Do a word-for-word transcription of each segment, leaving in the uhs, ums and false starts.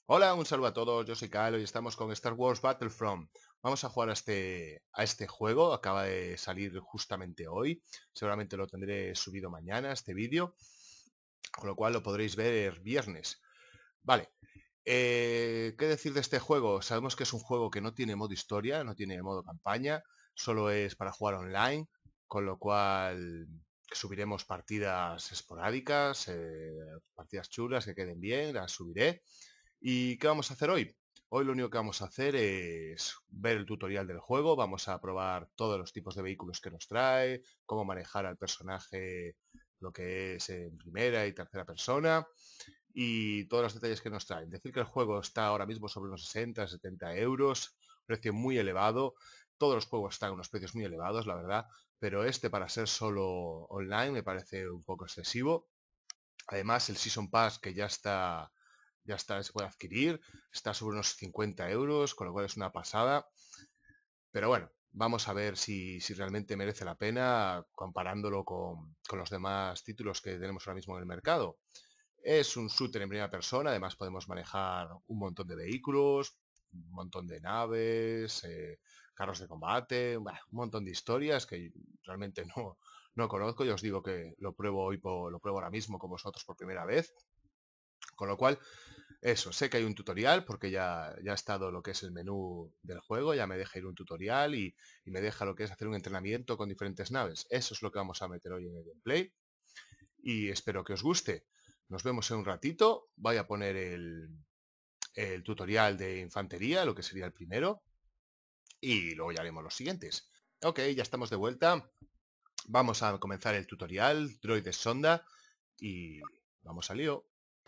Hola, un saludo a todos, yo soy Kyle y estamos con Star Wars Battlefront. Vamos a jugar a este, a este juego, acaba de salir justamente hoy, seguramente lo tendré subido mañana este vídeo, con lo cual lo podréis ver viernes. Vale, eh, ¿qué decir de este juego? Sabemos que es un juego que no tiene modo historia, no tiene modo campaña, solo es para jugar online, con lo cual subiremos partidas esporádicas, eh, partidas chulas que queden bien, las subiré. ¿Y qué vamos a hacer hoy? Hoy lo único que vamos a hacer es ver el tutorial del juego, vamos a probar todos los tipos de vehículos que nos trae, cómo manejar al personaje, lo que es en primera y tercera persona y todos los detalles que nos traen. Decir que el juego está ahora mismo sobre unos sesenta, setenta euros, precio muy elevado. Todos los juegos están a unos precios muy elevados, la verdad, pero este para ser solo online me parece un poco excesivo. Además, el Season Pass que ya está ya está, se puede adquirir, está sobre unos cincuenta euros, con lo cual es una pasada. Pero bueno, vamos a ver si, si realmente merece la pena comparándolo con, con los demás títulos que tenemos ahora mismo en el mercado. Es un shooter en primera persona, además podemos manejar un montón de vehículos, un montón de naves, eh, carros de combate, bueno, un montón de historias que realmente no, no conozco. Yo os digo que lo pruebo hoy, por, lo pruebo ahora mismo con vosotros por primera vez. Con lo cual, eso, sé que hay un tutorial porque ya, ya ha estado lo que es el menú del juego, ya me deja ir un tutorial y, y me deja lo que es hacer un entrenamiento con diferentes naves. Eso es lo que vamos a meter hoy en el gameplay y espero que os guste. Nos vemos en un ratito, voy a poner el, el tutorial de infantería, lo que sería el primero, y luego ya haremos los siguientes. Ok, ya estamos de vuelta. Vamos a comenzar el tutorial, droides sonda, y vamos al lío.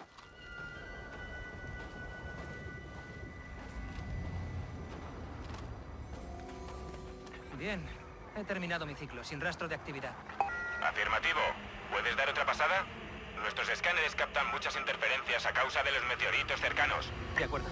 Bien, he terminado mi ciclo, sin rastro de actividad. Afirmativo. ¿Puedes dar otra pasada? Nuestros escáneres captan muchas interferencias a causa de los meteoritos cercanos. De acuerdo.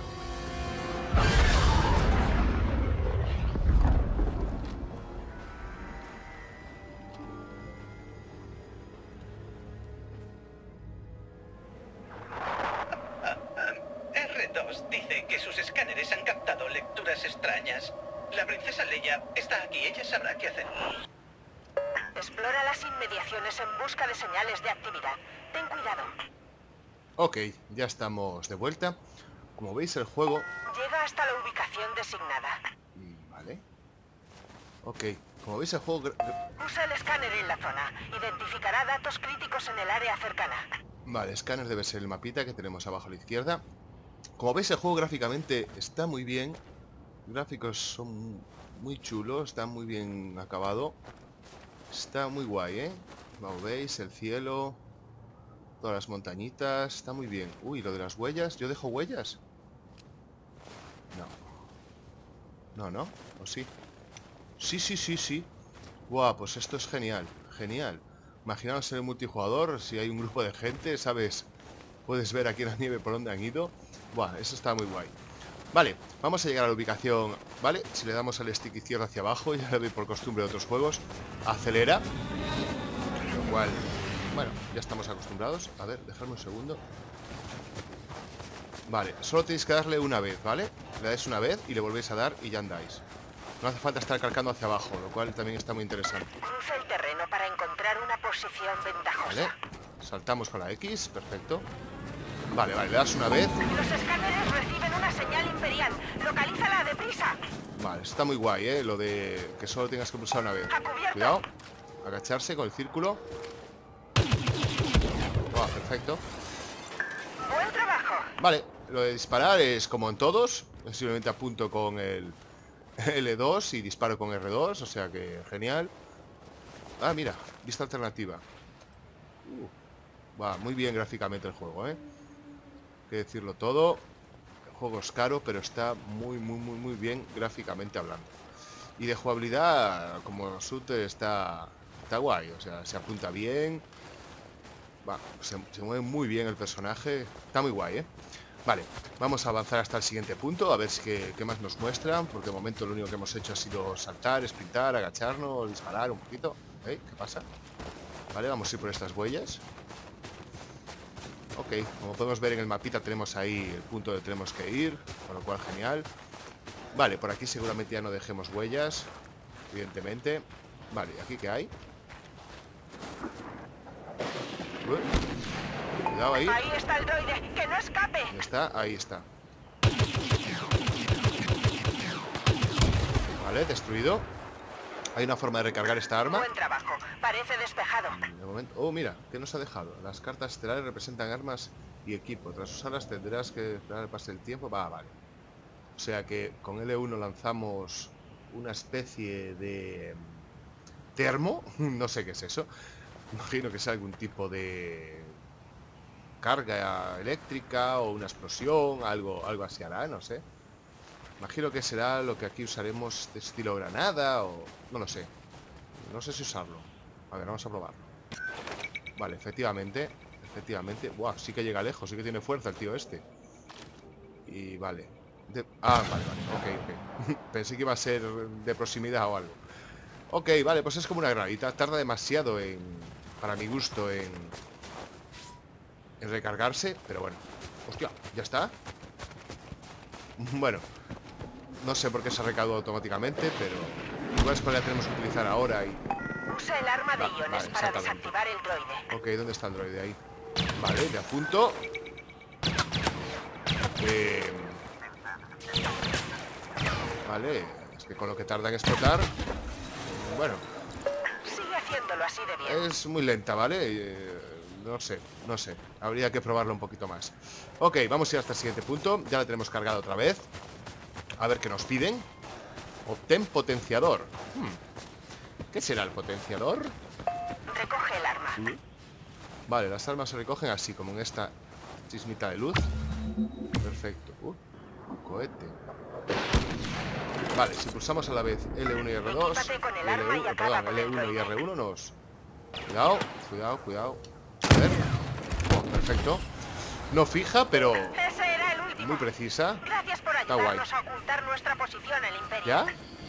R dos dice que sus escáneres han captado lecturas extrañas. La princesa Leia está aquí, ella sabrá qué hacer. Explora las inmediaciones en busca de señales de actividad. Ten cuidado. Ok, ya estamos de vuelta. Como veis el juego... Llega hasta la ubicación designada. Vale. Ok, como veis el juego... Usa el escáner en la zona. Identificará datos críticos en el área cercana. Vale, escáner debe ser el mapita que tenemos abajo a la izquierda. Como veis el juego gráficamente está muy bien. Los gráficos son muy chulos, está muy bien acabado. Está muy guay, ¿eh? Como veis, el cielo, todas las montañitas, está muy bien. Uy, lo de las huellas, ¿yo dejo huellas? No. No, ¿no? ¿O sí? Sí, sí, sí, sí. Buah, pues esto es genial, genial. Imaginaos en el multijugador, si hay un grupo de gente, ¿sabes? Puedes ver aquí en la nieve por dónde han ido. Buah, eso está muy guay. Vale, vamos a llegar a la ubicación, ¿vale? Si le damos al stick izquierdo hacia abajo, ya lo doy por costumbre de otros juegos, acelera. Lo cual, bueno, ya estamos acostumbrados. A ver, dejadme un segundo. Vale, solo tenéis que darle una vez, ¿vale? Le dais una vez y le volvéis a dar y ya andáis. No hace falta estar calcando hacia abajo, lo cual también está muy interesante. Cruza el terreno para encontrar una posición ventajosa. Vale, saltamos con la X, perfecto. Vale, vale, le das una vez. Los escáneres reciben una señal imperial. Localízala deprisa. Vale, está muy guay, ¿eh? Lo de que solo tengas que pulsar una vez. A cubierto. Cuidado. Agacharse con el círculo. Wow, perfecto. Buen trabajo. Vale, lo de disparar es como en todos. Simplemente apunto con el L dos y disparo con R dos, o sea que genial. Ah, mira, vista alternativa. Uh, va muy bien gráficamente el juego, ¿eh? Hay que decirlo todo. El juego es caro, pero está muy, muy, muy, muy bien gráficamente hablando. Y de jugabilidad, como shooter, está, está guay. O sea, se apunta bien. Va, se, se mueve muy bien el personaje. Está muy guay, ¿eh? Vale, vamos a avanzar hasta el siguiente punto. A ver si qué, qué más nos muestran. Porque de momento lo único que hemos hecho ha sido saltar, sprintar, agacharnos, disparar un poquito. ¿Eh? ¿Qué pasa? Vale, vamos a ir por estas huellas. Ok, como podemos ver en el mapita tenemos ahí el punto donde tenemos que ir, con lo cual genial. Vale, por aquí seguramente ya no dejemos huellas, evidentemente. Vale, ¿aquí qué hay? Uy, cuidado ahí. Ahí está el droide, que no escape. ¿Dónde está? Ahí está. Vale, destruido. Hay una forma de recargar esta arma. Buen trabajo, parece despejado. De momento... Oh, mira, ¿qué nos ha dejado? Las cartas estelares representan armas y equipo. Tras usarlas tendrás que esperar el pase del tiempo. Va, vale. O sea que con L uno lanzamos una especie de termo. No sé qué es eso. Imagino que es algún tipo de carga eléctrica o una explosión. Algo, algo así hará, no sé. Imagino que será lo que aquí usaremos de estilo granada o... No lo sé. No sé si usarlo. A ver, vamos a probarlo. Vale, efectivamente. Efectivamente. Buah, sí que llega lejos. Sí que tiene fuerza el tío este. Y vale. De... Ah, vale, vale. Ok, ok. Pensé que iba a ser de proximidad o algo. Ok, vale, pues es como una granadita. Tarda demasiado en... Para mi gusto en... En recargarse. Pero bueno. Hostia, ¿ya está? Bueno. No sé por qué se ha recargado automáticamente, pero igual es cual la tenemos que utilizar ahora y... Usa el arma de Va, iones vale, para exactamente. desactivar el droide. Ok, ¿dónde está el droide? Ahí. Vale, de apunto. Eh... Vale, es que con lo que tarda en explotar... Bueno, Sigue haciéndolo así de bien. es muy lenta, ¿vale? Eh, no sé, no sé. Habría que probarlo un poquito más. Ok, vamos a ir hasta el siguiente punto. Ya la tenemos cargada otra vez. A ver qué nos piden. Obtén potenciador. Hmm. ¿Qué será el potenciador? Recoge el arma. Vale, las armas se recogen así, como en esta chismita de luz. Perfecto. Uh, cohete. Vale, si pulsamos a la vez L uno y R dos, Equípate con el arma y L uno, acaba perdón, con el L uno y droide. R uno nos... Cuidado, cuidado, cuidado. A ver. Oh, perfecto. No fija, pero Ese era el último. muy precisa. Gracias por Está guay. ayudarnos a ocultar nuestra posición, el Imperio. ¿Ya?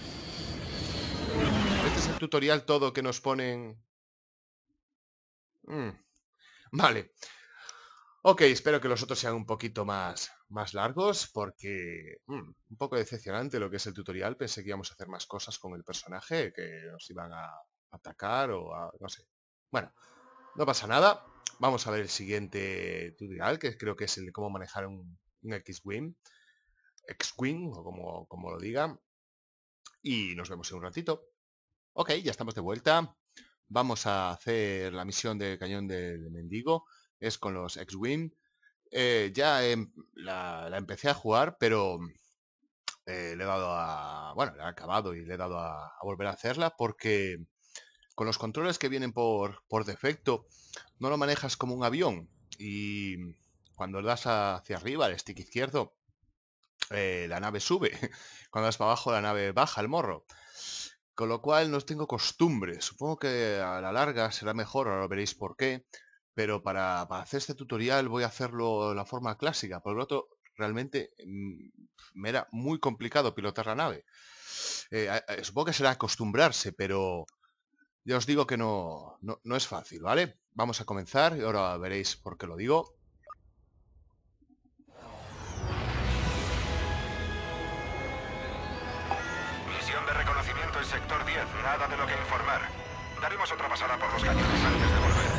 Este es el tutorial todo que nos ponen... Mm. Vale. Ok, espero que los otros sean un poquito más, más largos, porque mm, un poco decepcionante lo que es el tutorial. Pensé que íbamos a hacer más cosas con el personaje, que nos iban a atacar o a... no sé. Bueno, no pasa nada. Vamos a ver el siguiente tutorial, que creo que es el de cómo manejar un, un X-Wing. X-Wing, o como, como lo digan. Y nos vemos en un ratito. Ok, ya estamos de vuelta. Vamos a hacer la misión de cañón del mendigo. Es con los X-Wing. Eh, ya em, la, la empecé a jugar, pero eh, le he dado a... Bueno, le he acabado y le he dado a, a volver a hacerla porque con los controles que vienen por, por defecto no lo manejas como un avión. Y cuando le das hacia arriba, al stick izquierdo, eh, la nave sube. Cuando das para abajo, la nave baja el morro. Con lo cual no tengo costumbre. Supongo que a la larga será mejor, ahora veréis por qué. Pero para, para hacer este tutorial voy a hacerlo de la forma clásica. Por lo otro, realmente mmm, me era muy complicado pilotar la nave. Eh, eh, supongo que será acostumbrarse, pero ya os digo que no, no, no es fácil, ¿vale? Vamos a comenzar y ahora veréis por qué lo digo. Misión de reconocimiento en sector diez. Nada de lo que informar. Daremos otra pasada por los cañones antes de volver.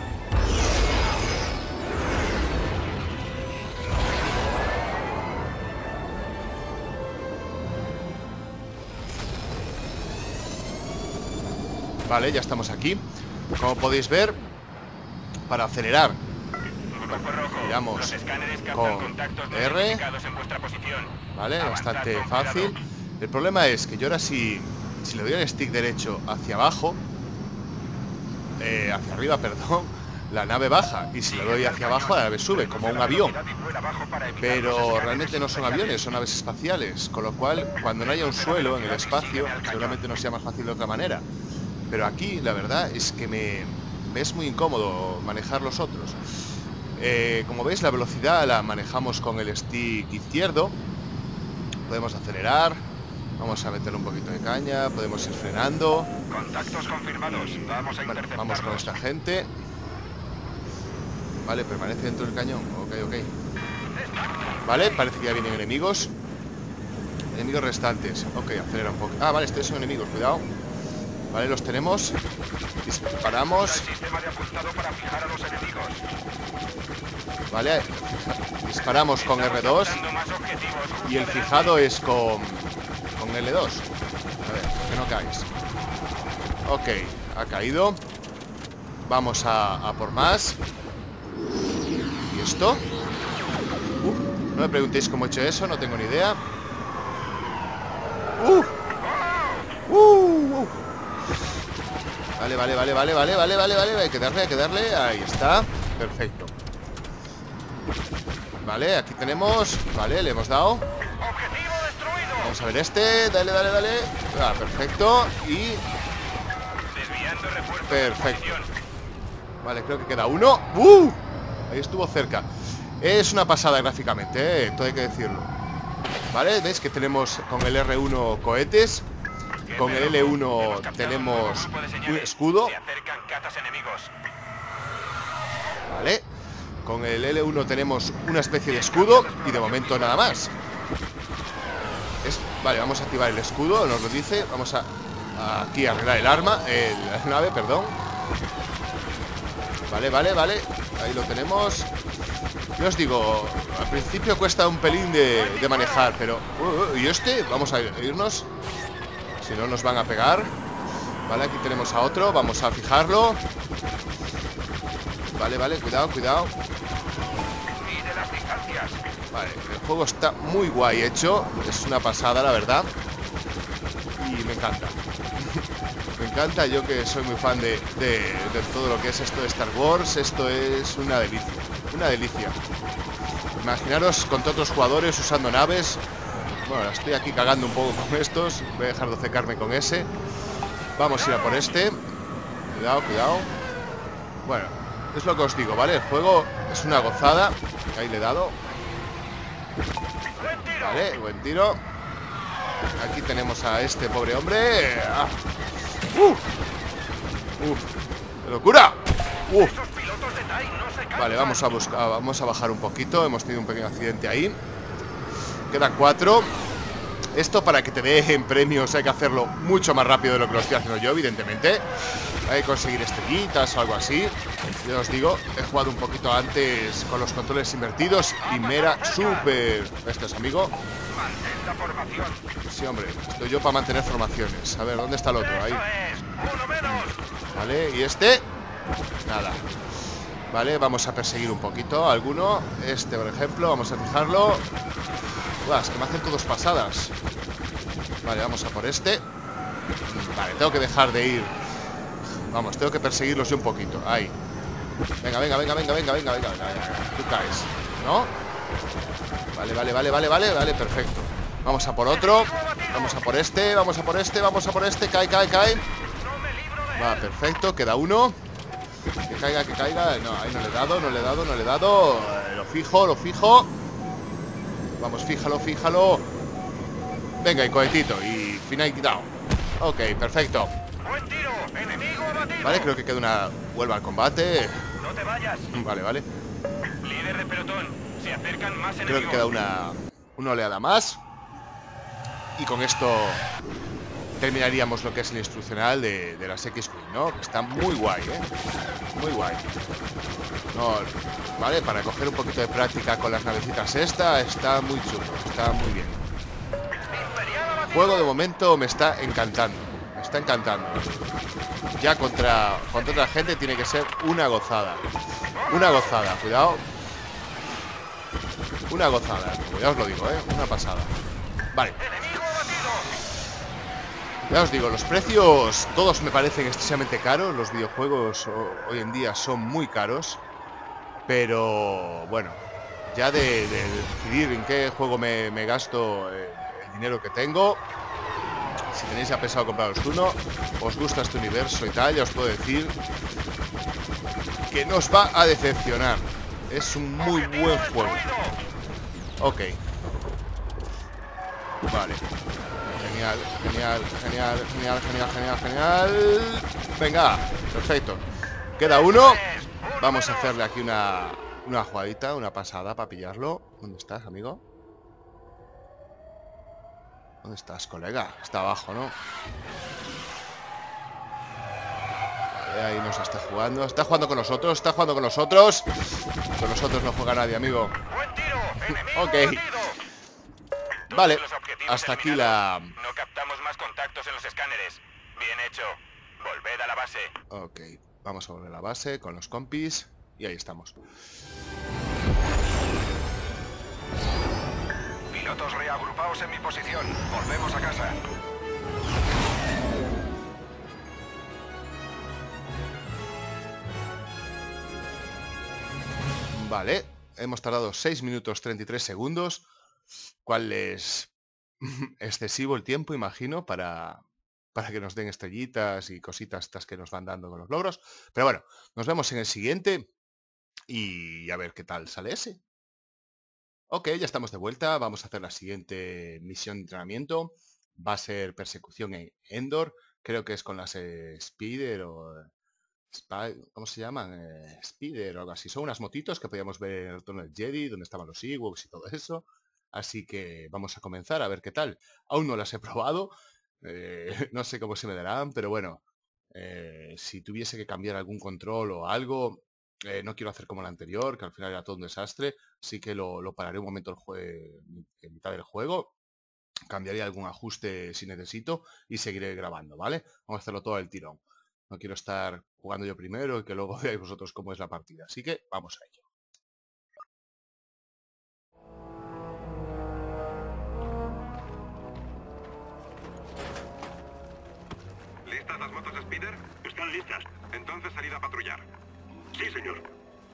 Vale, ya estamos aquí. Como podéis ver, para acelerar, Grupo Rojo, le damos los escáneres captan con contactos no R. identificados en vuestra posición. Vale, Avanzad bastante con fácil. cuidado. El problema es que yo ahora si, si le doy al stick derecho hacia abajo, eh, hacia arriba, perdón, la nave baja. Y si le doy hacia abajo, la nave sube, como un avión. Pero realmente no son aviones, son naves espaciales. Con lo cual, cuando no haya un suelo en el espacio, seguramente nos sea más fácil de otra manera. Pero aquí, la verdad, es que me, me es muy incómodo manejar los otros. Eh, como veis, la velocidad la manejamos con el stick izquierdo. Podemos acelerar. Vamos a meterle un poquito de caña. Podemos ir frenando. Contactos confirmados. Vamos a Bueno, interceptarlos. vamos con esta gente. Vale, permanece dentro del cañón. Ok, ok. Vale, parece que ya vienen enemigos. Enemigos restantes. Ok, acelera un poco. Ah, vale, estos son enemigos, cuidado. Vale, los tenemos. Disparamos. Vale, disparamos con erre dos. Y el fijado es con Con ele dos. A ver, que no caes. Ok, ha caído. Vamos a, a por más. ¿Y esto? Uh, no me preguntéis cómo he hecho eso, no tengo ni idea. Uh. Uh, uh. Vale, vale, vale, vale, vale, vale, vale, vale. Hay que darle, hay que darle. Ahí está. Perfecto. Vale, aquí tenemos. Vale, le hemos dado. Vamos a ver este. Dale, dale, dale. Ah, perfecto. Y... perfecto. Vale, creo que queda uno. ¡Uh! Ahí estuvo cerca. Es una pasada gráficamente, ¿eh? Todo hay que decirlo. Vale, veis que tenemos con el erre uno cohetes. Con el ele uno tenemos un escudo. Vale. Con el ele uno tenemos una especie de escudo. Y de momento nada más. Es... Vale, vamos a activar el escudo. Nos lo dice. Vamos a, a aquí a arreglar el arma. El, la nave, perdón. Vale, vale, vale. Ahí lo tenemos. Yo os digo, al principio cuesta un pelín de, de manejar, pero... Uh, uh, ¿y este? Vamos a irnos. Si no nos van a pegar. Vale, aquí tenemos a otro. Vamos a fijarlo. Vale, vale, cuidado, cuidado. Vale, el juego está muy guay hecho. Es una pasada, la verdad. Y me encanta. Me encanta, yo que soy muy fan de, de, de todo lo que es esto de Star Wars. Esto es una delicia. Una delicia. Imaginaros con otros jugadores usando naves. Bueno, estoy aquí cagando un poco con estos. Voy a dejar de cecarme con ese. Vamos a ir a por este. Cuidado, cuidado. Bueno, es lo que os digo, ¿vale? El juego es una gozada. Ahí le he dado. Vale, buen tiro. Aquí tenemos a este pobre hombre. Ah. ¡Uh! ¡Uh! ¡Qué locura! ¡Uh! Vale, vamos a buscar, vamos a bajar un poquito. Hemos tenido un pequeño accidente ahí. Quedan cuatro. Esto para que te den premios hay que hacerlo mucho más rápido de lo que lo estoy haciendo yo, evidentemente. Hay que conseguir estrellitas o algo así. Yo os digo, he jugado un poquito antes con los controles invertidos y me era súper... Esto es, amigo. Sí, hombre, estoy yo para mantener formaciones. A ver, ¿dónde está el otro? Ahí. Vale, y este... Nada. Vale, vamos a perseguir un poquito a alguno. Este, por ejemplo, vamos a fijarlo. Uah, es que me hacen todos pasadas. Vale, vamos a por este. Vale, tengo que dejar de ir. Vamos, tengo que perseguirlos yo un poquito. Ahí. Venga, venga, venga, venga, venga, venga, venga, venga. Tú caes, ¿no? Vale, vale, vale, vale, vale, vale, perfecto. Vamos a por otro. Vamos a por este, vamos a por este, vamos a por este. Cae, cae, cae. Va, perfecto, queda uno. Que caiga, que caiga. No, ahí no le he dado, no le he dado, no le he dado. Eh, Lo fijo, lo fijo. Vamos, fíjalo, fíjalo. Venga, y cohetito. Y finalizado. Ok, perfecto. Vale, creo que queda una... Vuelva al combate. No te vayas. Vale, vale. Líder de pelotón. Se acercan más enemigos. Creo que queda una... Una oleada más. Y con esto... terminaríamos lo que es el instruccional de, de las X-Wing, ¿no? Que está muy guay, ¿eh? Muy guay. No, vale, para coger un poquito de práctica con las navecitas esta, está muy chulo, está muy bien. El juego de momento me está encantando, me está encantando. Ya contra, contra otra gente tiene que ser una gozada. Una gozada, cuidado. Una gozada, ya os lo digo, ¿eh? Una pasada. Vale. Ya os digo, los precios todos me parecen excesivamente caros. Los videojuegos hoy en día son muy caros. Pero bueno, ya de, de decidir en qué juego me, me gasto el, el dinero que tengo. Si tenéis ya pensado compraros uno, os gusta este universo y tal, ya os puedo decir que no os va a decepcionar. Es un muy buen juego. Ok. Vale. Genial, genial, genial, genial, genial, genial, genial. Venga, perfecto. Queda uno. Vamos a hacerle aquí una, Una jugadita, una pasada para pillarlo. ¿Dónde estás, amigo? ¿Dónde estás, colega? Está abajo, ¿no? Ahí nos está jugando. Está jugando con nosotros, está jugando con nosotros. Con nosotros no juega nadie, amigo. Buen tiro. Enemigo Ok. abatido. Vale, Todos los objetivos hasta aquí eliminados. la... No captamos más contactos en los escáneres. Bien hecho. Volved a la base. Ok, vamos a volver a la base con los compis. Y ahí estamos. Pilotos reagrupaos en mi posición. Volvemos a casa. Vale, hemos tardado seis minutos treinta y tres segundos, cual es excesivo el tiempo, imagino, para, para que nos den estrellitas y cositas estas que nos van dando con los logros. Pero bueno, nos vemos en el siguiente y a ver qué tal sale ese. Ok, ya estamos de vuelta, vamos a hacer la siguiente misión de entrenamiento. Va a ser persecución en Endor, creo que es con las eh, Spider o... Spy, ¿cómo se llaman? Eh, Spider o algo así. Son unas motitos que podíamos ver en el retorno del Jedi, donde estaban los Ewoks y todo eso. Así que vamos a comenzar a ver qué tal. Aún no las he probado. Eh, no sé cómo se me darán, pero bueno. Eh, si tuviese que cambiar algún control o algo, eh, no quiero hacer como la anterior, que al final era todo un desastre. Así que lo, lo pararé un momento el jue en mitad del juego. Cambiaría algún ajuste si necesito y seguiré grabando, ¿vale? Vamos a hacerlo todo al tirón. No quiero estar jugando yo primero y que luego veáis vosotros cómo es la partida. Así que vamos a ello. ¿Listas las motos Spider? Están listas. Entonces salid a patrullar. Sí, señor.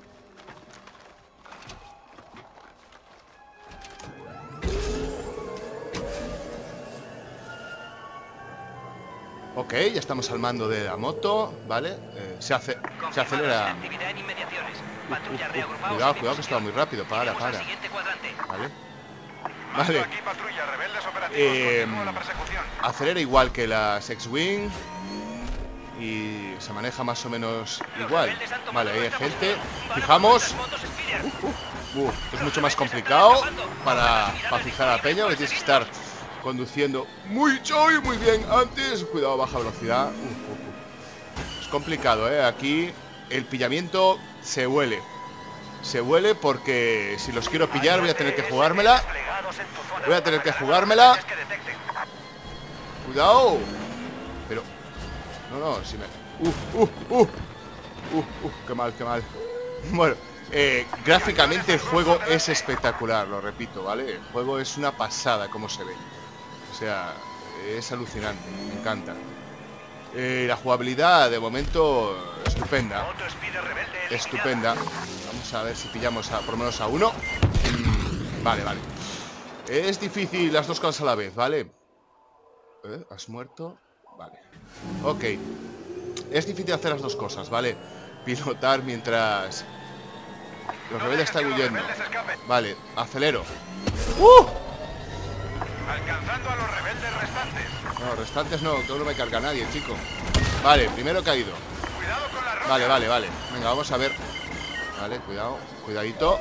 Ok, ya estamos al mando de la moto, ¿vale? Eh, se, hace, se acelera. Actividad en inmediaciones. Uf, Patrulla uf, uf. reagrupaos Cuidado, en mi cuidado que estaba posición. muy rápido. Para, Iremos al para. siguiente cuadrante. ¿Vale? Mando Vale. aquí patrulla, rebeldes operativos. Eh, Continúa la persecución. Acelera igual que las X-Wing. Y se maneja más o menos igual. Vale, ahí hay gente. Fijamos. Uh, es mucho más complicado para, para fijar a la peña, porque tienes que estar conduciendo mucho y muy bien antes. Cuidado, baja velocidad. Uh, uh, uh. Es complicado, ¿eh? Aquí el pillamiento se huele. Se huele porque si los quiero pillar voy a tener que jugármela. Voy a tener que jugármela. Cuidado. Pero... No, no, si me... Uh, uh, uh. Uh, uh, qué mal, qué mal. Bueno, eh, gráficamente el juego es espectacular, lo repito, ¿vale? El juego es una pasada como se ve. O sea, es alucinante, me encanta. Eh, la jugabilidad, de momento, estupenda. Estupenda. Vamos a ver si pillamos a, por lo menos a uno. Mm, vale, vale. Es difícil las dos cosas a la vez, ¿vale? ¿Eh? ¿Has muerto? Vale. Ok. Es difícil hacer las dos cosas, ¿vale? Pilotar mientras los rebeldes están huyendo. Vale, acelero. ¡Uh! Alcanzando a los rebeldes restantes. No, restantes no, que no me carga nadie, chico. Vale, primero caído. Cuidado con la roca. Vale, vale, vale. Venga, vamos a ver. Vale, cuidado, cuidadito.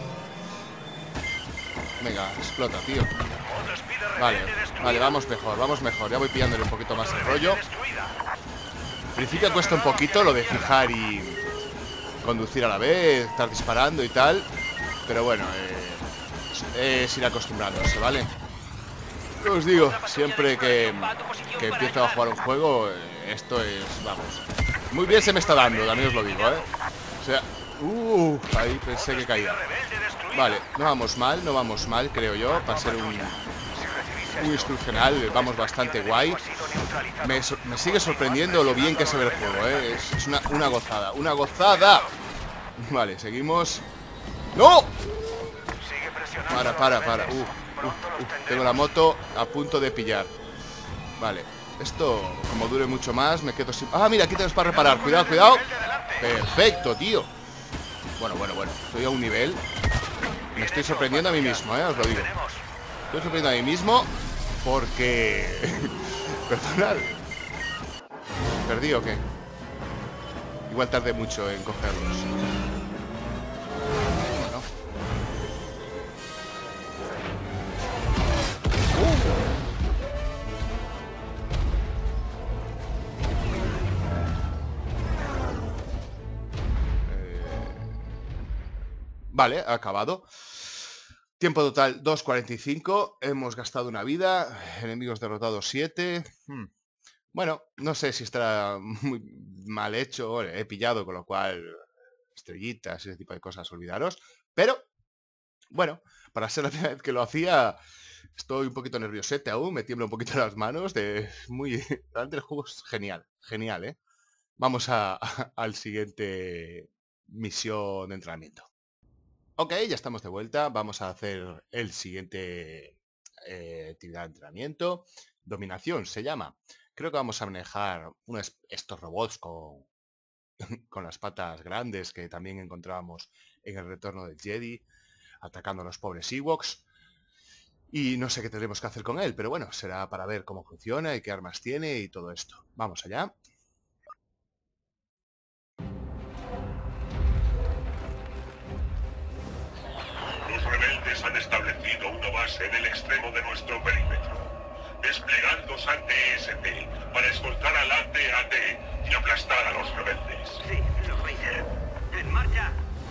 Venga, explota, tío. Otro Spider Vale, rebelde destruido. vale, vamos mejor, vamos mejor. Ya voy pillándole un poquito más el rollo. Destruida. Al principio cuesta un poquito lo de fijar y conducir a la vez, estar disparando y tal. Pero bueno, eh, es ir acostumbrándose, ¿vale? Os digo, siempre que, que empiezo a jugar un juego, eh, esto es, vamos. Muy bien se me está dando, también os lo digo, ¿eh? O sea, uh, ahí pensé que caía. Rebelde destruida. Vale, no vamos mal, no vamos mal, creo yo. Para ser un, un instruccional, vamos bastante guay. Me, sor- me sigue sorprendiendo lo bien que se ve el juego, ¿eh? Es, es una, una gozada, una gozada. Vale, seguimos. ¡No! Sigue presionando Para, a los para, rebeldes. para. Uh, uh, Pronto los uh. tendremos. Tengo la moto a punto de pillar. Vale, esto, como dure mucho más, me quedo sin... Ah, mira, aquí tenemos para reparar. Cuidado, cuidado. Perfecto, tío. Bueno, bueno, bueno. Estoy a un nivel. Me estoy sorprendiendo a mí mismo, ¿eh? Os lo digo. Estoy sorprendiendo a mí mismo porque... Perdonad. ¿Perdí o qué? Igual tardé mucho en cogerlos. Vale, ha acabado. Tiempo total dos cuarenta y cinco. Hemos gastado una vida. Enemigos derrotados siete. Hmm. Bueno, no sé si estará muy mal hecho. He pillado, con lo cual estrellitas y ese tipo de cosas, olvidaros. Pero, bueno, para ser la primera vez que lo hacía, estoy un poquito nerviosete aún. Me tiembla un poquito las manos. De muy Realmente el juego es genial. Genial, ¿eh? Vamos a, a, al siguiente misión de entrenamiento. Ok, ya estamos de vuelta. Vamos a hacer el siguiente eh, actividad de entrenamiento. Dominación se llama. Creo que vamos a manejar unos, estos robots con, con las patas grandes que también encontrábamos en el Retorno del Jedi, atacando a los pobres Ewoks. Y no sé qué tendremos que hacer con él, pero bueno, será para ver cómo funciona y qué armas tiene y todo esto. Vamos allá. Los rebeldes han establecido una base en el extremo de nuestro perímetro, desplegando S A T S T para escoltar al A T A T y aplastar a los rebeldes. Sí, lo Vader. ¡En marcha!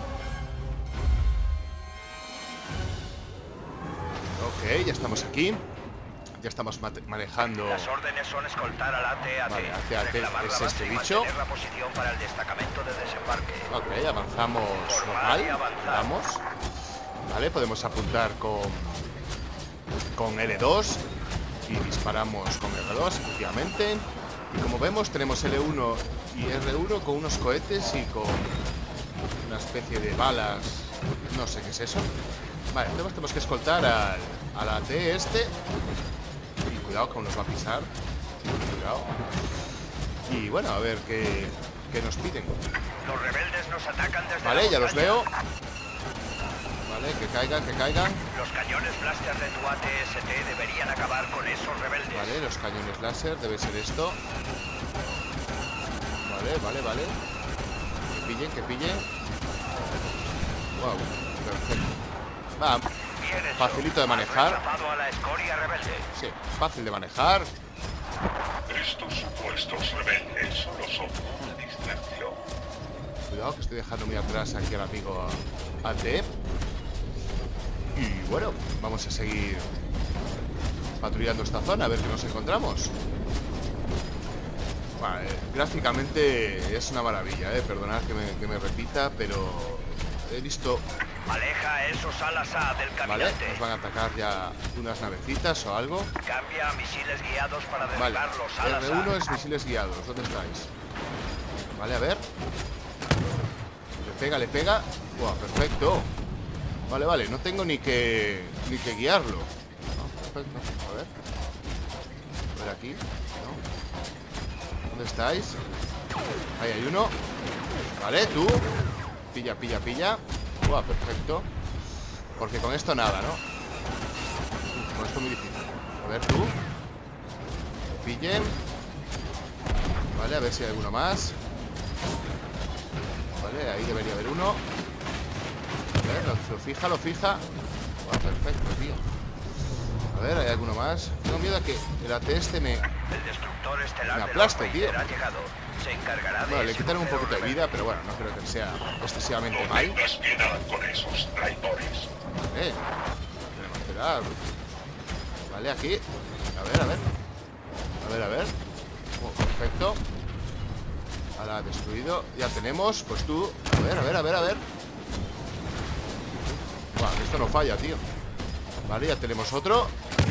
Ok, ya estamos aquí. Ya estamos manejando... Las órdenes son escoltar al A T A T. Vale, A T A T reclamar es la base este y bicho. mantener la posición para el destacamento de desembarque. Ok, avanzamos Formar y normal. avanzar. Vamos. Vale, podemos apuntar con... Con L dos. Y disparamos con R dos, efectivamente. Y como vemos, tenemos L uno y R uno con unos cohetes y con una especie de balas. No sé qué es eso. Vale, entonces tenemos que escoltar al, al A T este. Y cuidado que nos va a pisar. Cuidado. Y bueno, a ver qué, qué nos piden. Los rebeldes nos atacan desde Vale, la ya los montaña. veo. Vale, que caigan, que caigan. Los cañones blaster de tu A T S T deberían acabar con esos rebeldes. Vale, los cañones láser, debe ser esto. Vale, vale, vale. Que pillen, que pillen. Wow, perfecto. Va, Bien hecho. facilito de manejar. Has rechazado a la escoria rebelde. Sí, fácil de manejar. Estos supuestos rebeldes solo son una distracción. Cuidado que estoy dejando muy atrás aquí al amigo A T. Y bueno, vamos a seguir patrullando esta zona a ver qué nos encontramos. Vale, gráficamente es una maravilla, eh. Perdonad que me, que me repita, pero he visto... Aleja esos alas A del Vale, caminante. nos van a atacar ya unas navecitas o algo. Cambia a misiles guiados para Vale, derribar los alas R uno A. es misiles guiados. ¿Dónde estáis? Vale, a ver. Le pega, le pega. Buah, perfecto. Vale, vale, no tengo ni que ni que guiarlo. No, perfecto. A ver. A ver aquí. ¿No? ¿Dónde estáis? Ahí hay uno. Vale, tú. Pilla, pilla, pilla. Buah, perfecto. Porque con esto nada, ¿no? Uf, con esto muy difícil. A ver, tú. Pillen. Vale, a ver si hay alguno más. Vale, ahí debería haber uno. A ver, lo, lo fija, lo fija. Buah, perfecto, tío. A ver, ¿hay alguno más? Tengo miedo a que el A T este me... El destructor estelar Me de aplaste, Lord tío. Vader ha llegado. Se encargará de Bueno, le ese quitaré un crucero poquito de rebelde. vida, pero bueno, no creo que sea excesivamente No mal. tengas piedad con esos traidores. Vale. Tenemos que dar. Vale, aquí. A ver, a ver. A ver, a ver. Oh, perfecto. Ahora destruido. Ya tenemos. Pues tú. A ver, a ver, a ver, a ver. Buah, esto no falla, tío. Vale, ya tenemos otro.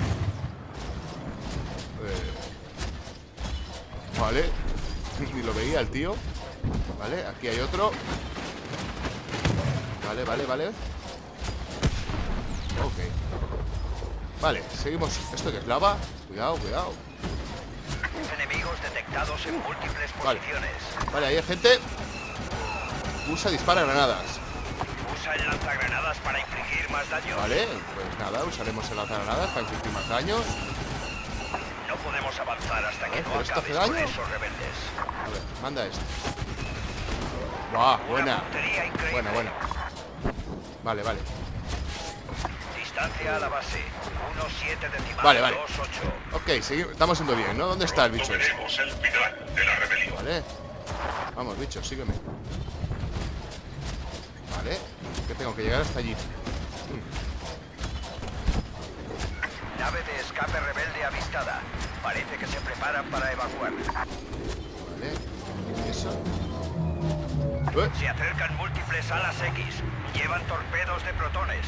Eh, Vale. Ni lo veía el tío. Vale, aquí hay otro. Vale, vale, vale. Ok. Vale, seguimos. ¿Esto que es lava? Cuidado, cuidado. Enemigos detectados en múltiples Vale. posiciones. Vale, ahí hay gente. Usa, dispara granadas. Usa el lanzagranadas para infligir más daño. Vale, pues nada, usaremos el lanzagranadas para infligir más daños. No podemos avanzar hasta que ver, no ¿pero esto acabes hace con daño? esos rebeldes. A ver, manda esto. Buah, buena. Una puntería increíble. Buena, buena. Vale, vale. Distancia a la base. uno siete decimal Vale, vale. dos ocho. Ok, seguimos, estamos yendo bien, ¿no? ¿Dónde está el bicho ese? Veremos el final de la rebelión. Vale. Vamos, bicho, sígueme. Vale, que tengo que llegar hasta allí. Nave de escape rebelde avistada. Parece que se preparan para evacuar. Vale, ¿y eso? ¡Eh! Se acercan múltiples alas X. Llevan torpedos de protones.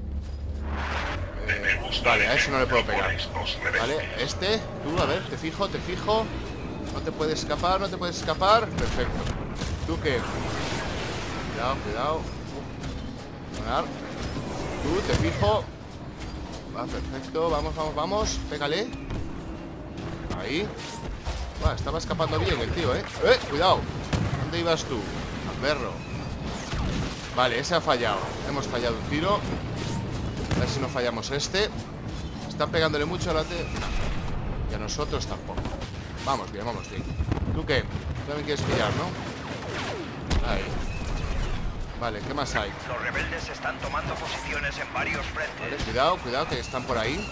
Eh, vale, a eso no le puedo pegar. Vale, este, tú, a ver, te fijo, te fijo. No te puedes escapar, no te puedes escapar. Perfecto. ¿Tú qué? Cuidado, cuidado. Ganar. Tú, te fijo. Va, perfecto. Vamos, vamos, vamos. Pégale. Ahí. Va, estaba escapando bien el tío, ¿eh? ¡Eh! Cuidado. ¿Dónde ibas tú? Perro. Vale, ese ha fallado. Hemos fallado un tiro. A ver si no fallamos este. Están pegándole mucho a la T. Y a nosotros tampoco. Vamos bien, vamos bien. ¿Tú qué? Tú también quieres pillar, ¿no? Ahí. Vale, ¿qué más hay? Los rebeldes están tomando posiciones en varios frentes. Vale, cuidado, cuidado, que están por ahí.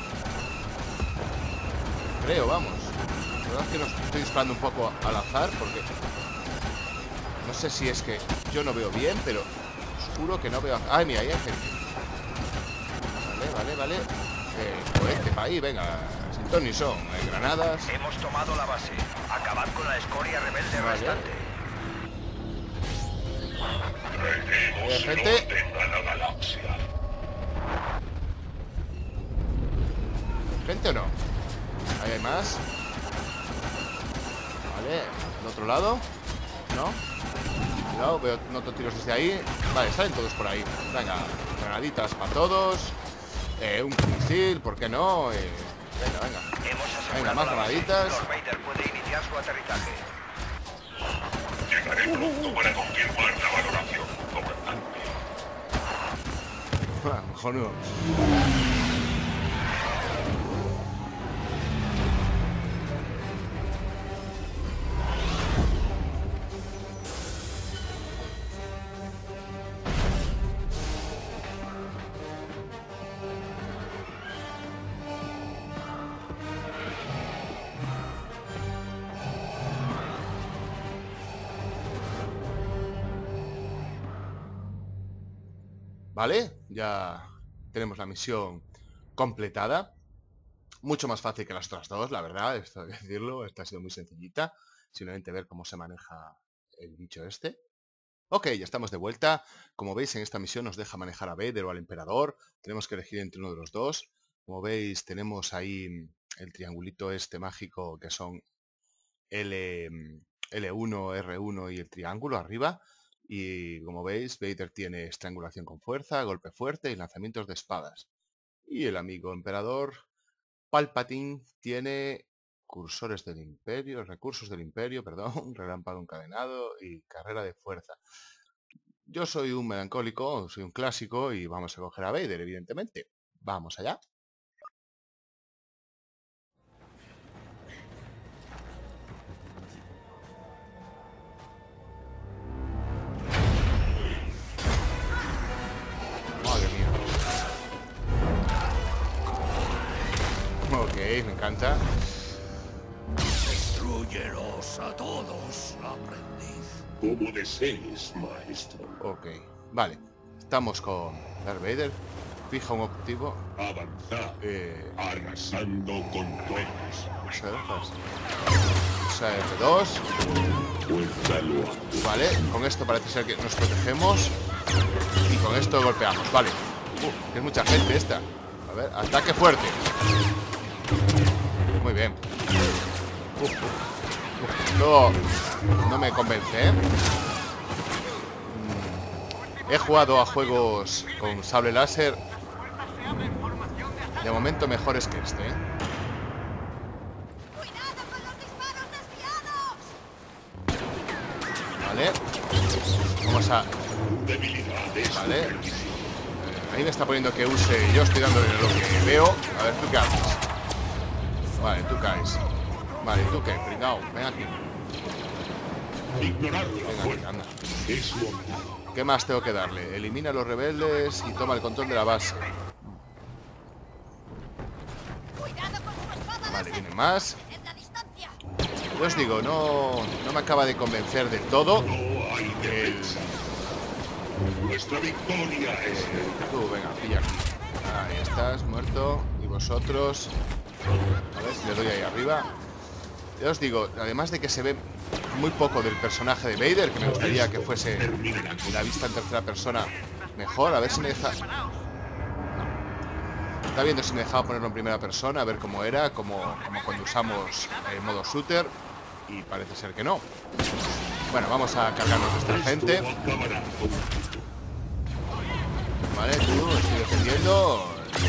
Creo, vamos. La verdad es que nos estoy disparando un poco al azar porque... No sé si es que yo no veo bien, pero os juro que no veo... Ay, mira, ahí hay gente. Vale, vale, vale. Eh, cohete para ahí, venga. Sin ton ni son. Hay granadas. Hemos tomado la base. Acabad con la escoria rebelde Vale. restante. Tenemos el Gente. orden a la galaxia. ¿Gente o no? Ahí hay más. Vale, ¿al otro lado? ¿No? Cuidado, veo noto tiros desde ahí. Vale, salen todos por ahí. Venga, granaditas para todos. Eh, un misil, ¿por qué no? Eh, venga, venga. Hemos asegurado Venga, más la base. granaditas. Lord Vader puede iniciar su aterrizaje. Llegaré pronto para confirmar la valoración, comandante. A lo mejor no. Vale, ya tenemos la misión completada. Mucho más fácil que las otras dos, la verdad, esto hay que decirlo. Esta ha sido muy sencillita. Simplemente ver cómo se maneja el bicho este. Ok, ya estamos de vuelta. Como veis, en esta misión nos deja manejar a Vader o al Emperador. Tenemos que elegir entre uno de los dos. Como veis, tenemos ahí el triangulito este mágico que son L, L uno, R uno y el triángulo arriba. Y como veis, Vader tiene estrangulación con fuerza, golpe fuerte y lanzamientos de espadas. Y el amigo emperador Palpatine tiene cursores del imperio, recursos del imperio, perdón, relámpago encadenado y carrera de fuerza. Yo soy un melancólico, soy un clásico y vamos a coger a Vader, evidentemente. Vamos allá. Madre mía. Ok, me encanta. Destrúyelos a todos, aprendiz. Como desees, maestro. Ok, vale. Estamos con Darth Vader. Fija un objetivo. Avanzad, Eh, arrasando con todos. pulsa dos. Pulsa F dos. Fuérzalo a Vale, con esto parece ser que nos protegemos. Y con esto golpeamos, vale. Uh, que es mucha gente esta. A ver, ataque fuerte. Muy bien. Uf, uf, uf. Esto no me convence, ¿eh? Mm, He jugado a juegos con sable láser. De momento mejores que este, ¿eh? Vale. Vamos a... debilidades. Vale. Eh, ahí me está poniendo que use. Yo estoy dándole lo que veo. A ver, ¿tú qué haces? Vale, tú caes. Vale, ¿tú qué? Pringao, ven aquí. Ignorar la Venga aquí, fuerza anda. es mortal. ¿Qué más tengo que darle? Elimina a los rebeldes y toma el control de la base. Vale, vienen más. Yo os digo, no, no me acaba de convencer del todo No hay el, defensa. Nuestra victoria es... Eh, tú, venga, pilla aquí. Ahí estás, muerto. Y vosotros... A ver si le doy ahí arriba. Ya os digo, además de que se ve muy poco del personaje de Vader, que me gustaría que fuese la vista en tercera persona mejor. A ver si me deja... Está viendo si me dejaba ponerlo en primera persona, a ver cómo era, como, como cuando usamos el modo shooter. Y parece ser que no. Bueno, vamos a cargarnos a esta gente. Vale, tú, estoy defendiendo.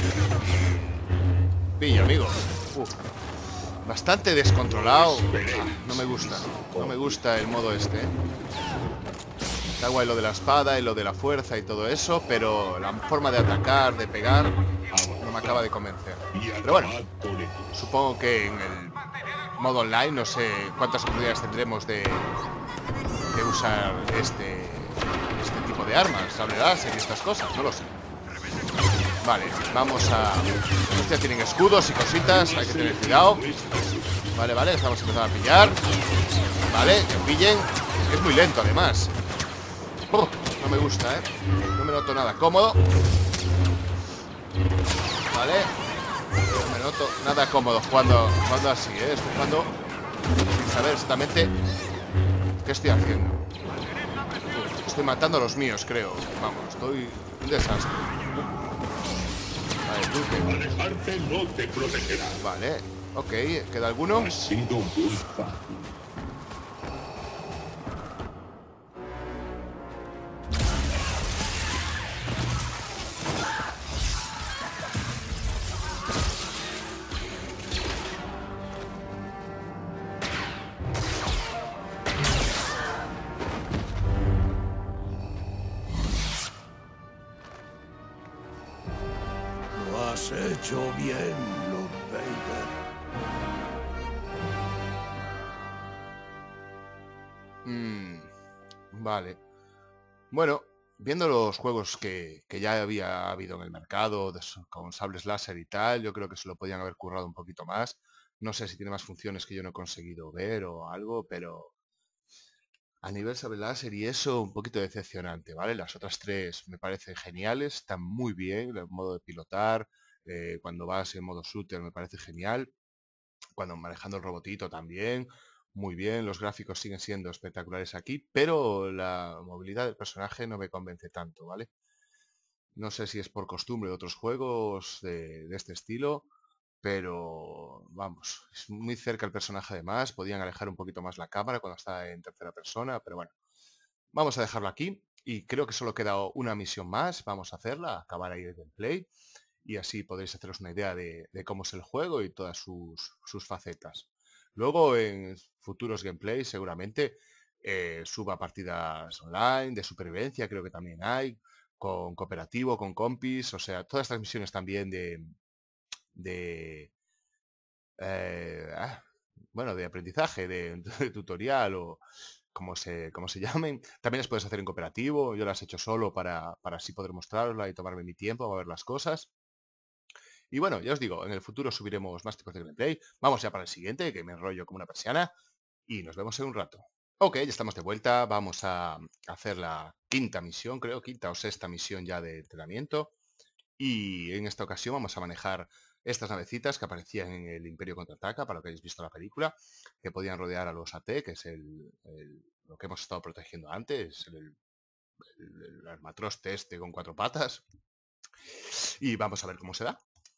Pilla, amigo. Uf. Bastante descontrolado. Ah, no me gusta. No me gusta el modo este, ¿eh? Está guay lo de la espada y lo de la fuerza y todo eso, pero la forma de atacar, de pegar, no me acaba de convencer. Pero bueno, supongo que en el modo online no sé cuántas oportunidades tendremos de, de usar este, este tipo de armas, sable láser y estas cosas, no lo sé. Vale, vamos a... Estos tienen escudos y cositas, hay que tener cuidado. Vale, vale, estamos empezando a pillar. Vale, que pillen. Es muy lento además. Oh, no me gusta, ¿eh? No me noto nada cómodo. Vale. No me noto nada cómodo jugando, jugando así, ¿eh? Estoy jugando sin saber exactamente qué estoy haciendo. Estoy matando a los míos, creo. Vamos, estoy un desastre. Vale, tú que... Alejarte no te protegerá. Vale, ok. ¿Queda alguno? Ha sido muy fácil. Has hecho bien, Lord Vader. Mm, vale. Bueno, viendo los juegos que, que ya había habido en el mercado, de, con sables láser y tal, yo creo que se lo podían haber currado un poquito más. No sé si tiene más funciones que yo no he conseguido ver o algo, pero... A nivel sable láser y eso, un poquito decepcionante, ¿vale? Las otras tres me parecen geniales, están muy bien, el modo de pilotar, eh, cuando vas en modo shooter me parece genial, cuando manejando el robotito también, muy bien, los gráficos siguen siendo espectaculares aquí, pero la movilidad del personaje no me convence tanto, ¿vale? No sé si es por costumbre de otros juegos de, de este estilo, pero vamos, es muy cerca el personaje además, podían alejar un poquito más la cámara cuando está en tercera persona, pero bueno, vamos a dejarlo aquí y creo que solo queda una misión más, vamos a hacerla, acabar ahí el gameplay y así podréis haceros una idea de, de cómo es el juego y todas sus, sus facetas. Luego en futuros gameplays seguramente eh, suba partidas online, de supervivencia creo que también hay, con cooperativo, con compis, o sea, todas estas misiones también de... de eh, ah, bueno, de aprendizaje, de, de tutorial o como se, como se llamen, también las puedes hacer en cooperativo. Yo las he hecho solo para, para así poder mostrarla y tomarme mi tiempo a ver las cosas. Y bueno, ya os digo, en el futuro subiremos más tipos de gameplay. Vamos ya para el siguiente, que me enrollo como una persiana, y nos vemos en un rato. Ok, ya estamos de vuelta, vamos a hacer la quinta misión, creo, quinta o sexta misión ya de entrenamiento. Y en esta ocasión vamos a manejar estas navecitas que aparecían en el Imperio Contraataca, para lo que hayáis visto la película, que podían rodear a los A T, que es el, el, lo que hemos estado protegiendo antes, el, el, el armatroste este con cuatro patas. Y vamos a ver cómo se da.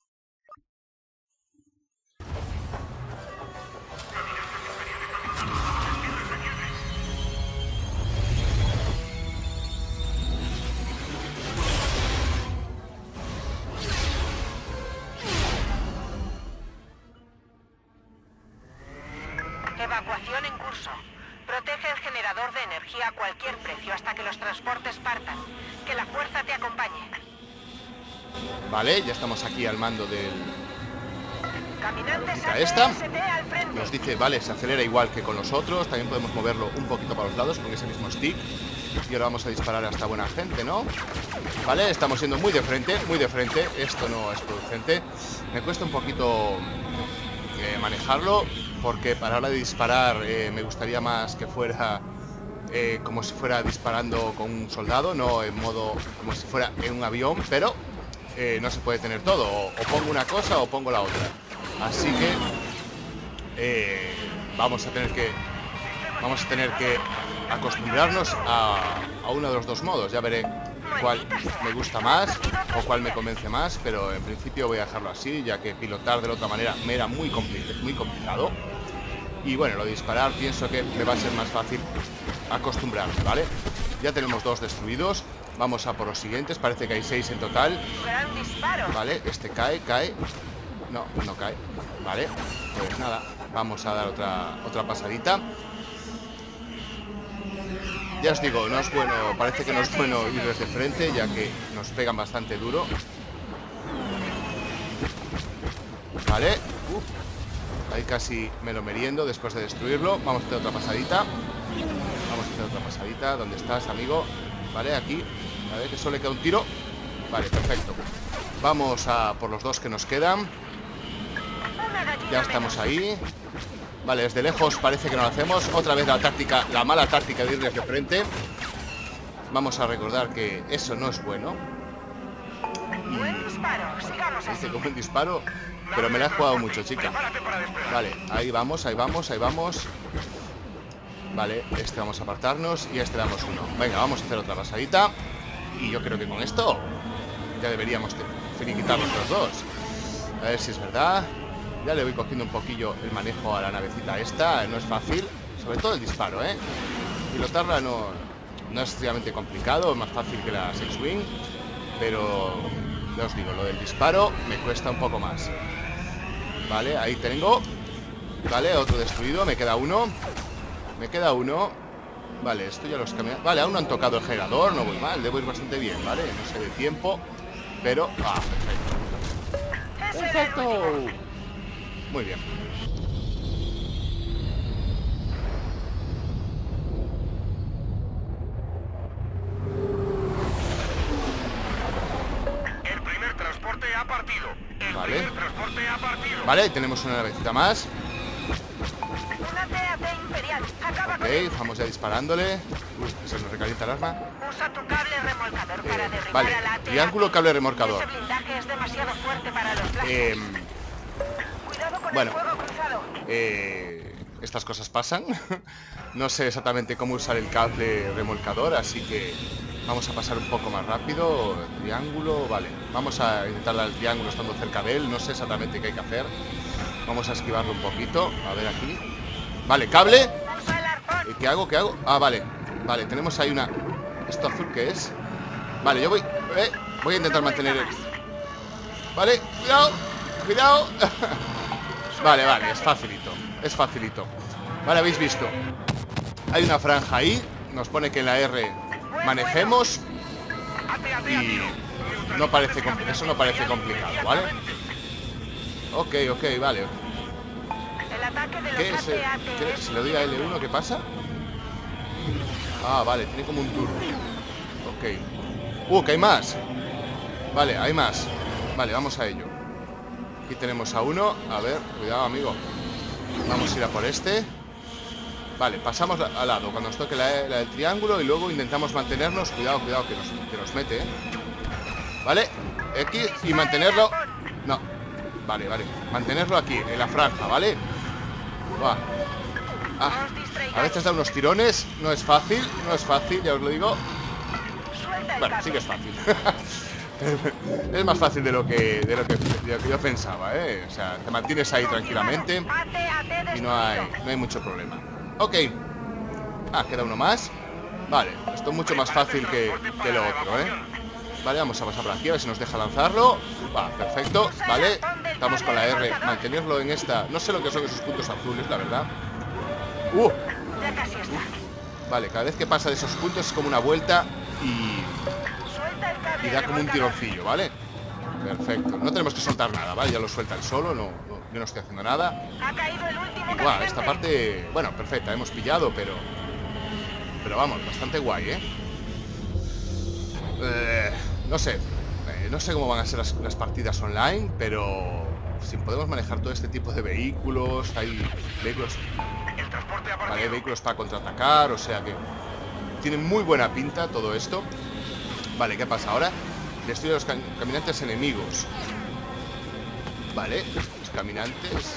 Evacuación en curso. Protege el generador de energía a cualquier precio hasta que los transportes partan. Que la fuerza te acompañe. Vale, ya estamos aquí al mando del... Caminantes a esta. al frente. Nos dice, vale, se acelera igual que con los otros. También podemos moverlo un poquito para los lados con ese mismo stick. Y ahora vamos a disparar a esta buena gente, ¿no? Vale, estamos yendo muy de frente, muy de frente. Esto no es producente. Me cuesta un poquito eh, manejarlo, porque para la hora de disparar eh, me gustaría más que fuera eh, como si fuera disparando con un soldado, no en modo como si fuera en un avión, pero eh, no se puede tener todo. O, o pongo una cosa o pongo la otra. Así que eh, vamos a tener que vamos a tener que acostumbrarnos a, a uno de los dos modos. Ya veré cuál me gusta más o cuál me convence más, pero en principio voy a dejarlo así, ya que pilotar de la otra manera me era muy, compli muy complicado. Y bueno, lo de disparar pienso que me va a ser más fácil acostumbrarme, ¿vale? Ya tenemos dos destruidos. Vamos a por los siguientes. Parece que hay seis en total. Vale, este cae, cae. No, no cae. Vale, pues nada, vamos a dar otra, otra pasadita. Ya os digo, no es bueno, parece que no es bueno ir desde frente, ya que nos pegan bastante duro. Vale. Uf. Ahí casi me lo meriendo después de destruirlo. Vamos a hacer otra pasadita. Vamos a hacer otra pasadita. ¿Dónde estás, amigo? Vale, aquí. A ver, que solo le queda un tiro. Vale, perfecto. Vamos a por los dos que nos quedan. Ya estamos ahí. Vale, desde lejos parece que no lo hacemos. Otra vez la táctica, la mala táctica de ir desde frente. Vamos a recordar que eso no es bueno. Buen disparo, sigamos así. Dice como un disparo, pero me la he jugado mucho, chica. Vale, ahí vamos, ahí vamos, ahí vamos. Vale, este vamos a apartarnos y este damos uno. Venga, vamos a hacer otra pasadita. Y yo creo que con esto ya deberíamos finiquitarnos los dos. A ver si es verdad. Ya le voy cogiendo un poquillo el manejo a la navecita esta. No es fácil, sobre todo el disparo, ¿eh? Pilotarla no, no es extremadamente complicado. Es más fácil que la X-Wing. Pero ya os digo, lo del disparo me cuesta un poco más. Vale, ahí tengo. Vale, otro destruido, me queda uno. Me queda uno. Vale, esto ya los cambié. Vale, aún no han tocado el generador, no voy mal, debo ir bastante bien, ¿vale? No sé de tiempo, pero... Ah, perfecto. ¡Perfecto! Muy bien. El primer transporte ha partido. El Vale. primer transporte ha partido. Vale, tenemos una navecita más. Una T A T imperial. Acaba con Ok, vamos ya disparándole. Uy, se nos recalienta el arma. Usa tu cable remolcador para Eh, derribar vale, a la T A T. triángulo cable remolcador. Ese blindaje es demasiado fuerte para los blancos. Eh, Cuidado con bueno. el fuego cruzado. eh, estas cosas pasan. No sé exactamente cómo usar el cable remolcador, así que vamos a pasar un poco más rápido. El triángulo, vale. Vamos a intentar dar el triángulo estando cerca de él. No sé exactamente qué hay que hacer. Vamos a esquivarlo un poquito. A ver aquí. Vale, cable. Usa el arpón. ¿Y ¿Qué hago? ¿Qué hago? Ah, vale. Vale, tenemos ahí una... ¿Esto azul qué es? Vale, yo voy... Eh, voy a intentar mantener el... Vale, cuidado. Cuidado. Vale, vale, es facilito. Es facilito. Vale, habéis visto. Hay una franja ahí. Nos pone que en la R manejemos. Y no parece compl- eso no parece complicado, ¿vale? Ok, ok, vale. El ataque de ¿Qué los es el- A T A T qué- es si le doy a L uno, ¿qué pasa? Ah, vale, tiene como un turbo. Ok. Uh, que hay más. Vale, hay más. Vale, vamos a ello. Aquí tenemos a uno. A ver, cuidado, amigo. Vamos a ir a por este. Vale, pasamos a- al lado cuando nos toque la, la del triángulo. Y luego intentamos mantenernos. Cuidado, cuidado, que nos, que nos mete, ¿eh? Vale, X y mantenerlo. No, vale, vale. Mantenerlo aquí, en la franja, ¿vale? Buah. Ah, a veces da unos tirones. No es fácil, no es fácil, ya os lo digo. Suelta el Bueno, cable. sí que es fácil. Es más fácil de lo que de lo que, de lo que yo pensaba, ¿eh? O sea, te mantienes ahí tranquilamente A T A T y no hay, destruido. no hay mucho problema. Ok. Ah, queda uno más. Vale, esto es mucho más fácil que, que lo otro, ¿eh? Vale, vamos a pasar por aquí a ver si nos deja lanzarlo. Va, perfecto, vale. Estamos con la R. Mantenerlo en esta... No sé lo que son esos puntos azules, la verdad. Uh, Ya casi está. vale, cada vez que pasa de esos puntos es como una vuelta y... Suelta el cable Y da como un remolcador. tironcillo, ¿vale? Perfecto, no tenemos que soltar nada, ¿vale? Ya lo suelta el solo, no, no- yo no estoy haciendo nada. Ha caído el último Y guau, caminante. esta parte, bueno, perfecta, hemos pillado, pero... Pero vamos, bastante guay, ¿eh? Eh, no sé, eh, no sé cómo van a ser las, las partidas online, pero... Si podemos manejar todo este tipo de vehículos, hay vehículos... El transporte ha Vale, hay partido. vehículos para contraatacar, o sea que... Tiene muy buena pinta todo esto. Vale, ¿qué pasa ahora? Destruye a los cam caminantes enemigos. Vale, los caminantes.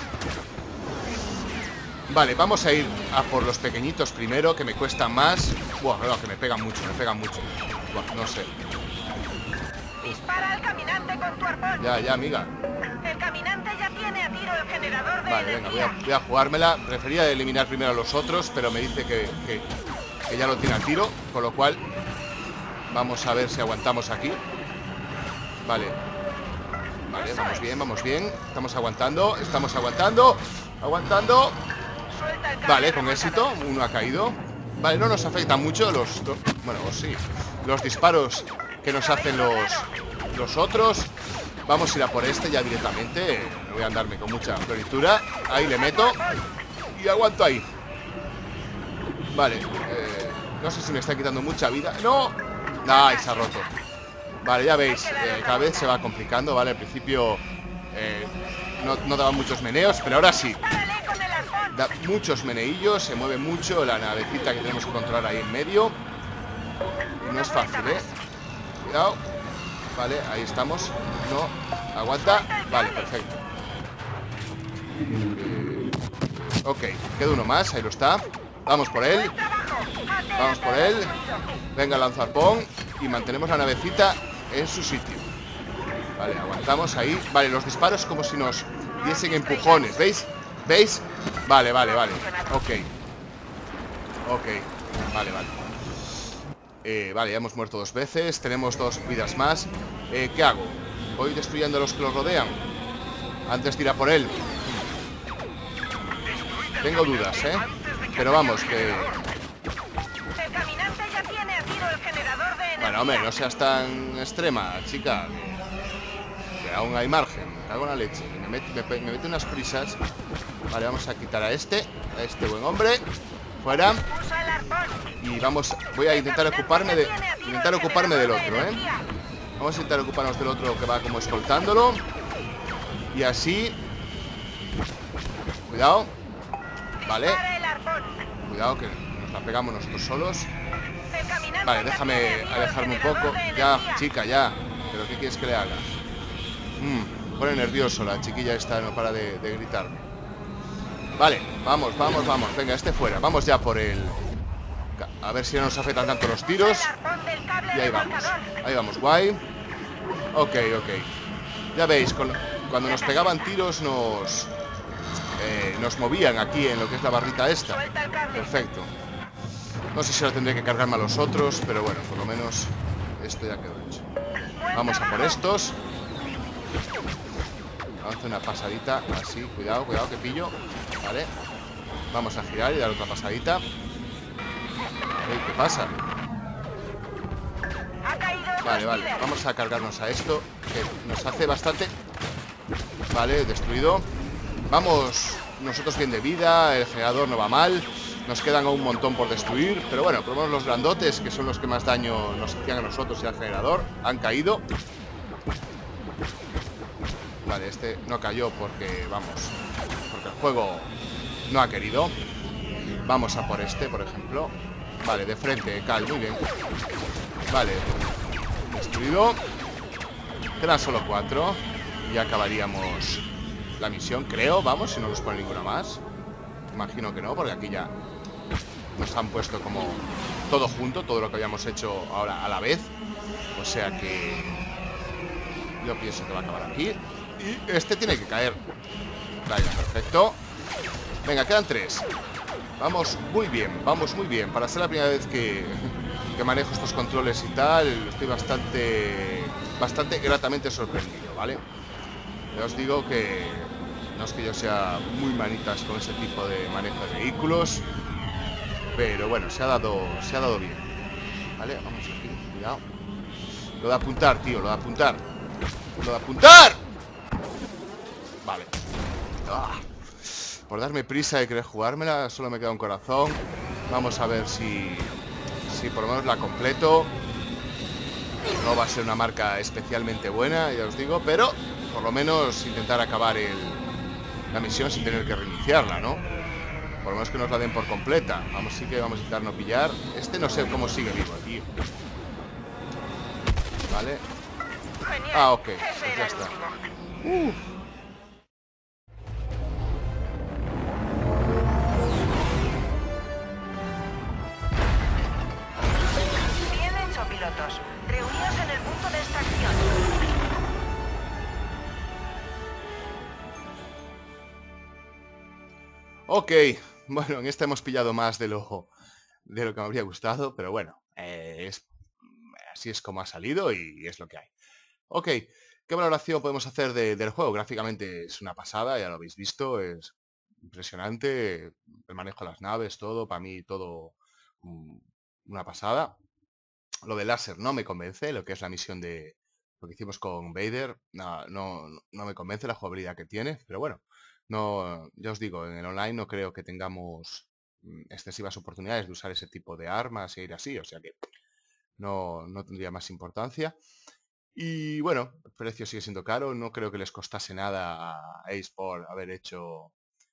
Vale, vamos a ir a por los pequeñitos primero, que me cuestan más. Buah, no, que me pegan mucho, me pegan mucho. Buah, no sé. Dispara al caminante con tu arpón. Ya, ya, amiga. El caminante ya tiene a tiro el generador de Vale, venga, voy a, energía. voy a jugármela. Prefería eliminar primero a los otros, pero me dice que, que, que ya lo tiene a tiro. Con lo cual, vamos a ver si aguantamos aquí. Vale. Vale, vamos bien, vamos bien. Estamos aguantando, estamos aguantando. Aguantando. Suelta el cable Vale, con remolcador. éxito. Uno ha caído. Vale, no nos afecta mucho los... los- bueno, sí. Los disparos que nos hacen los, los otros. Vamos a ir a por este ya directamente. Voy a andarme con mucha floritura. Ahí le meto. Y aguanto ahí. Vale. eh, no sé si me está quitando mucha vida. ¡No! ¡Ay, se ha roto! Vale, ya veis. eh, cada vez se va complicando, ¿vale? Al principio eh, no, no daba muchos meneos, pero ahora sí. Dispárale con el arpón. Da muchos meneillos. Se mueve mucho la navecita que tenemos que controlar ahí en medio. Y no es fácil, ¿eh? Cuidado. Vale, ahí estamos. No, aguanta. Vale, perfecto. Eh, ok, queda uno más, ahí lo está. Vamos por él. Vamos por él. Venga, lanzarpón. Y mantenemos la navecita en su sitio. Vale, aguantamos ahí. Vale, los disparos como si nos diesen empujones. ¿Veis? ¿Veis? Vale, vale, vale. Ok. Ok. Vale, vale. Eh, vale, ya hemos muerto dos veces. Tenemos dos vidas más. eh, ¿Qué hago? Voy destruyendo a los que los rodean. Antes de ir a por él. Tengo dudas, ¿eh? Pero vamos, que... El caminante ya tiene a tiro el generador de energía. Bueno, hombre, no seas tan extrema, chica. Que aún hay margen. Me cago en la leche. Me mete, me, me mete unas prisas. Vale, vamos a quitar a este. A este buen hombre. Fuera. Usa el arpón. Y vamos... Voy a intentar ocuparme de... Intentar ocuparme del otro, ¿eh? Vamos a intentar ocuparnos del otro que va como escoltándolo. Y así... Cuidado. Vale. Dispara el arpón. Cuidado que nos la pegamos nosotros solos. El caminante Vale, ya déjame tiene a tiro el alejarme un generador poco. de Ya, energía. chica, ya. ¿Pero qué quieres que le haga? Mm, pone nervioso la chiquilla esta, no para de, de gritarme. Vale, vamos, vamos, vamos. Venga, este fuera. Vamos ya por el... A ver si no nos afectan tanto los tiros. El arpón del cable Y ahí vamos. remolcador. Ahí vamos, guay. Ok, ok. Ya veis, con- cuando nos pegaban tiros nos... eh, nos movían aquí en lo que es la barrita esta. Suelta el cable. Perfecto. No sé si ahora tendré que cargarme a los otros, pero bueno, por lo menos esto ya quedó hecho. Vamos a por estos. Vamos a hacer una pasadita así. Cuidado, cuidado que pillo. Vale. Vamos a girar y dar otra pasadita. Ey, ¿qué pasa? Ha caído otro Vale, vale. líder. Vamos a cargarnos a esto, que nos hace bastante. Vale, destruido. Vamos nosotros bien de vida. El generador no va mal. Nos quedan un montón por destruir. Pero bueno, por lo menos los grandotes, que son los que más daño nos hacían a nosotros y al generador, han caído. Vale, este no cayó porque, vamos, porque el juego no ha querido. Vamos a por este, por ejemplo. Vale, de frente, cae, muy bien. Vale, destruido. Quedan solo cuatro. Y acabaríamos la misión, creo. Vamos, si no nos pone ninguna más. Imagino que no, porque aquí ya nos han puesto como todo junto, todo lo que habíamos hecho ahora a la vez. O sea que yo pienso que va a acabar aquí. Y este tiene que caer. Vale, perfecto. Venga, quedan tres. Vamos muy bien, vamos muy bien. Para ser la primera vez que, que manejo estos controles y tal, estoy bastante, bastante gratamente sorprendido, ¿vale? Ya os digo que no es que yo sea muy manitas con ese tipo de manejo de vehículos, pero bueno, se ha dado, se ha dado bien. Vale, vamos aquí, cuidado. Lo de apuntar, tío, lo de apuntar. Lo de apuntar. Vale. Ah. Por darme prisa y querer jugármela, solo me queda un corazón. Vamos a ver si, si por lo menos la completo. No va a ser una marca especialmente buena, ya os digo, pero por lo menos intentar acabar el, la misión sin tener que reiniciarla, ¿no? Por lo menos que nos la den por completa. Vamos, sí que vamos a intentar no pillar. Este no sé cómo sigue vivo, tío. Vale. Genial. Ah, ok. Ese Pues era ya el está. último. Uf. Bien hecho, pilotos. Reuníos en el punto de extracción. Ok. Bueno, en esta hemos pillado más de lo, de lo que me habría gustado, pero bueno, eh, es, así es como ha salido y es lo que hay. Ok, ¿qué valoración podemos hacer de- del juego? Gráficamente es una pasada, ya lo habéis visto, es impresionante, el manejo de las naves, todo, para mí todo mm, una pasada. Lo de láser no me convence, lo que es la misión de lo que hicimos con Vader, no, no, no me convence la jugabilidad que tiene, pero bueno, no, ya os digo, en el online no creo que tengamos mm, excesivas oportunidades de usar ese tipo de armas e ir así, o sea que no, no tendría más importancia. Y bueno, el precio sigue siendo caro, no creo que les costase nada a Ace por haber hecho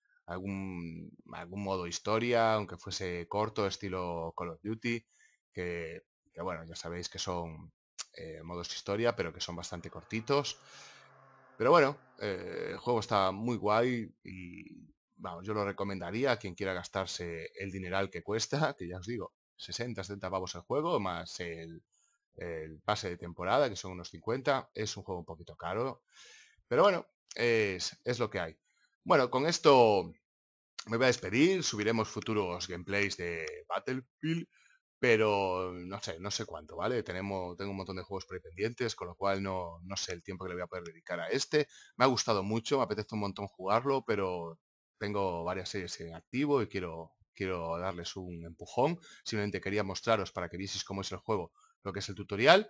algún, algún modo historia, aunque fuese corto, estilo Call of Duty, que, que bueno, ya sabéis que son eh, modos historia, pero que son bastante cortitos. Pero bueno, eh, el juego está muy guay y vamos, yo lo recomendaría a quien quiera gastarse el dineral que cuesta, que ya os digo, sesenta, setenta pavos el juego, más el, el pase de temporada, que son unos cincuenta. Es un juego un poquito caro, pero bueno, es, es lo que hay. Bueno, con esto me voy a despedir, subiremos futuros gameplays de Battlefield, pero no sé, no sé cuánto, ¿vale? Tenemos, tengo un montón de juegos por ahí pendientes, con lo cual no, no sé el tiempo que le voy a poder dedicar a este. Me ha gustado mucho, me apetece un montón jugarlo, pero tengo varias series en activo y quiero, quiero darles un empujón. Simplemente quería mostraros para que vieseis cómo es el juego, lo que es el tutorial,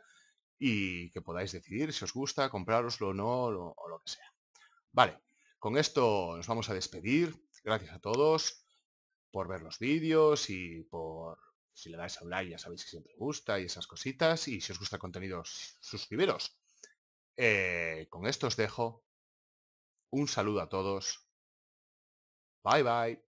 y que podáis decidir si os gusta, comprároslo o no, lo- o lo que sea. Vale, con esto nos vamos a despedir. Gracias a todos por ver los vídeos y por, si le dais a un like, ya sabéis que siempre gusta y esas cositas. Y si os gusta el contenido, suscribiros. Eh, con esto os dejo. Un saludo a todos. Bye bye.